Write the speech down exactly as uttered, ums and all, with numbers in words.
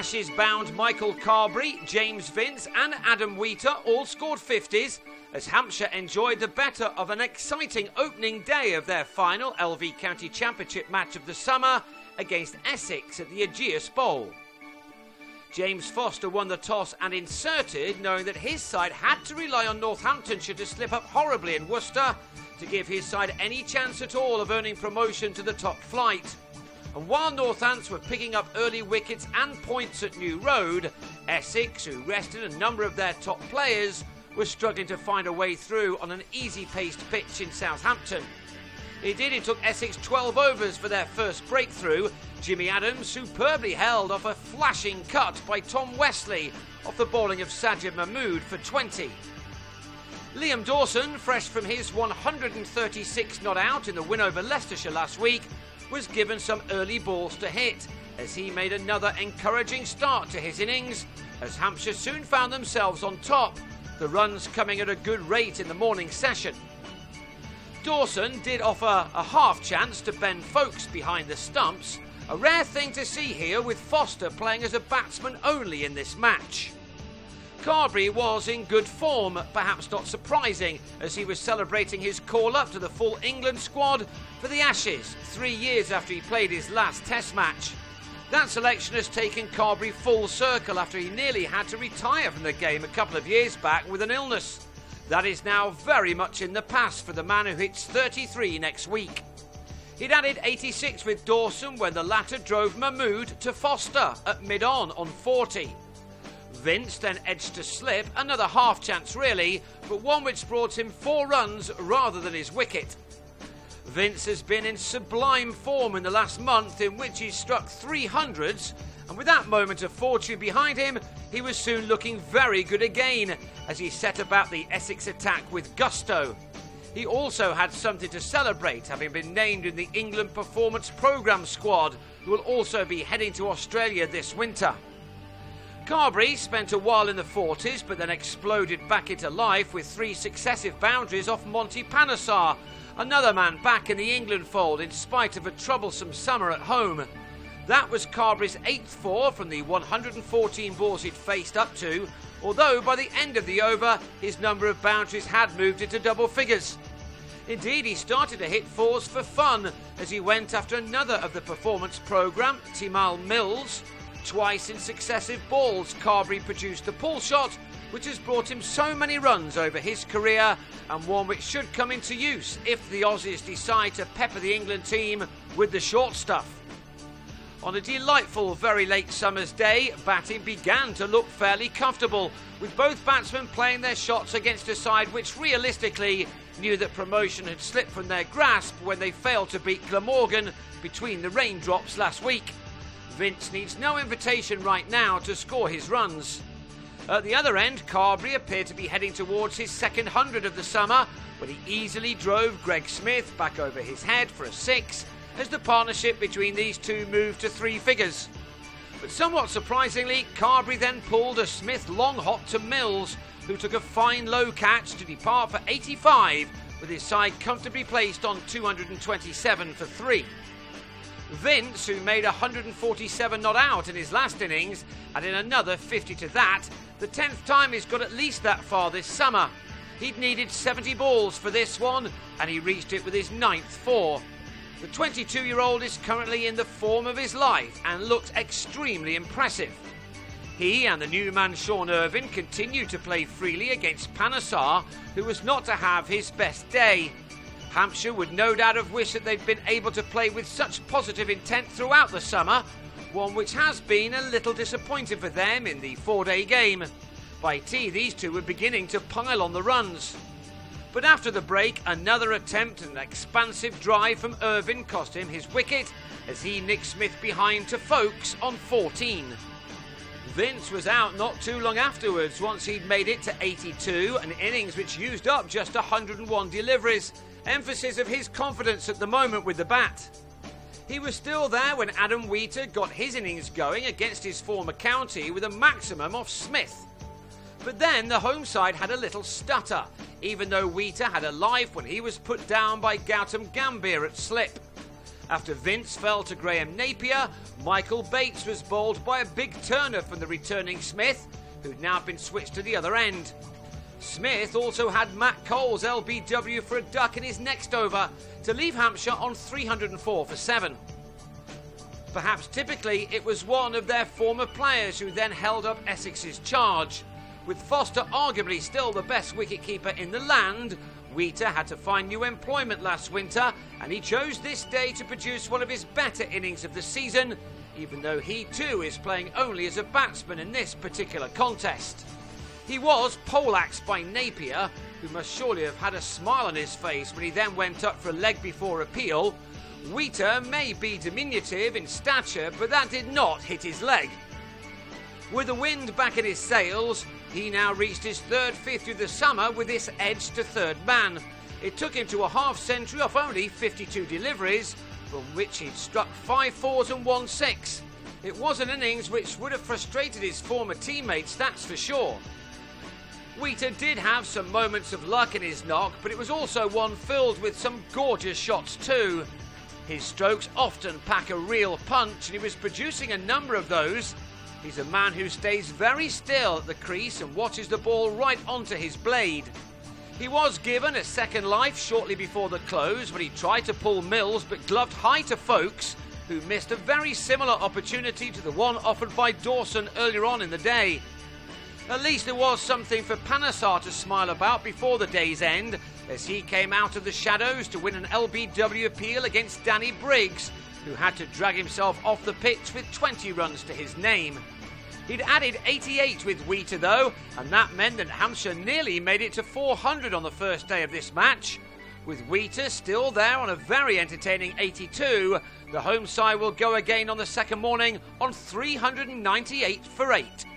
Ashes-bound Michael Carberry, James Vince and Adam Wheater all scored fifties as Hampshire enjoyed the better of an exciting opening day of their final L V County Championship match of the summer against Essex at the Ageas Bowl. James Foster won the toss and inserted, knowing that his side had to rely on Northamptonshire to slip up horribly in Worcester to give his side any chance at all of earning promotion to the top flight. And while Northants were picking up early wickets and points at New Road, Essex, who rested a number of their top players, were struggling to find a way through on an easy-paced pitch in Southampton. Indeed, it took Essex twelve overs for their first breakthrough. Jimmy Adams superbly held off a flashing cut by Tom Wesley off the bowling of Sajid Mahmood for twenty. Liam Dawson, fresh from his one hundred thirty-six not out in the win over Leicestershire last week, was given some early balls to hit as he made another encouraging start to his innings as Hampshire soon found themselves on top, the runs coming at a good rate in the morning session. Dawson did offer a half chance to Ben Folkes behind the stumps, a rare thing to see here with Foster playing as a batsman only in this match. Carberry was in good form, perhaps not surprising, as he was celebrating his call-up to the full England squad for the Ashes, three years after he played his last Test match. That selection has taken Carberry full circle after he nearly had to retire from the game a couple of years back with an illness. That is now very much in the past for the man who hits thirty-three next week. He'd added eighty-six with Dawson when the latter drove Mahmood to Foster at mid-on on forty. Vince then edged to slip, another half chance really, but one which brought him four runs rather than his wicket. Vince has been in sublime form in the last month, in which he struck three hundreds, and with that moment of fortune behind him, he was soon looking very good again as he set about the Essex attack with gusto. He also had something to celebrate, having been named in the England Performance Programme squad, who will also be heading to Australia this winter. Carberry spent a while in the forties, but then exploded back into life with three successive boundaries off Monty Panesar, another man back in the England fold in spite of a troublesome summer at home. That was Carberry's eighth four from the one hundred fourteen balls he'd faced up to, although by the end of the over, his number of boundaries had moved into double figures. Indeed, he started to hit fours for fun as he went after another of the performance programme, Timal Mills. Twice in successive balls, Carberry produced the pull shot, which has brought him so many runs over his career, and one which should come into use if the Aussies decide to pepper the England team with the short stuff. On a delightful, very late summer's day, batting began to look fairly comfortable, with both batsmen playing their shots against a side which realistically knew that promotion had slipped from their grasp when they failed to beat Glamorgan between the raindrops last week. Vince needs no invitation right now to score his runs. At the other end, Carberry appeared to be heading towards his second hundred of the summer when he easily drove Greg Smith back over his head for a six as the partnership between these two moved to three figures. But somewhat surprisingly, Carberry then pulled a Smith long hop to Mills, who took a fine low catch to depart for eighty-five, with his side comfortably placed on two hundred twenty-seven for three. Vince, who made one hundred forty-seven not out in his last innings, added another fifty to that, the tenth time he's got at least that far this summer. He'd needed seventy balls for this one, and he reached it with his ninth four. The twenty-two-year-old is currently in the form of his life and looks extremely impressive. He and the new man Sean Irvine continued to play freely against Panesar, who was not to have his best day. Hampshire would no doubt have wished that they'd been able to play with such positive intent throughout the summer, one which has been a little disappointing for them in the four-day game. By tea, these two were beginning to pile on the runs. But after the break, another attempt at an expansive drive from Irvine cost him his wicket as he nicked Smith behind to Folkes on fourteen. Vince was out not too long afterwards once he'd made it to eighty-two, an innings which used up just one hundred and one deliveries, emphasis of his confidence at the moment with the bat. He was still there when Adam Wheater got his innings going against his former county with a maximum off Smith. But then the home side had a little stutter, even though Wheater had a life when he was put down by Gautam Gambhir at slip. After Vince fell to Graham Napier, Michael Bates was bowled by a big turner from the returning Smith, who'd now been switched to the other end. Smith also had Matt Cole's L B W for a duck in his next over to leave Hampshire on three hundred four for seven. Perhaps typically it was one of their former players who then held up Essex's charge. With Foster arguably still the best wicketkeeper in the land, Wheater had to find new employment last winter, and he chose this day to produce one of his better innings of the season, even though he too is playing only as a batsman in this particular contest. He was poleaxed by Napier, who must surely have had a smile on his face when he then went up for a leg before appeal. Wheater may be diminutive in stature, but that did not hit his leg. With the wind back in his sails, he now reached his third fifty of the summer with this edge to third man. It took him to a half century off only fifty-two deliveries, from which he'd struck five fours and one six. It was an innings which would have frustrated his former teammates, that's for sure. Wheater did have some moments of luck in his knock, but it was also one filled with some gorgeous shots too. His strokes often pack a real punch, and he was producing a number of those. He's a man who stays very still at the crease and watches the ball right onto his blade. He was given a second life shortly before the close when he tried to pull Mills but gloved high to Folkes, who missed a very similar opportunity to the one offered by Dawson earlier on in the day. At least there was something for Panesar to smile about before the day's end, as he came out of the shadows to win an L B W appeal against Danny Briggs, who had to drag himself off the pitch with twenty runs to his name. He'd added eighty-eight with Wheater though, and that meant that Hampshire nearly made it to four hundred on the first day of this match. With Wheater still there on a very entertaining eighty-two, the home side will go again on the second morning on three hundred ninety-eight for eight.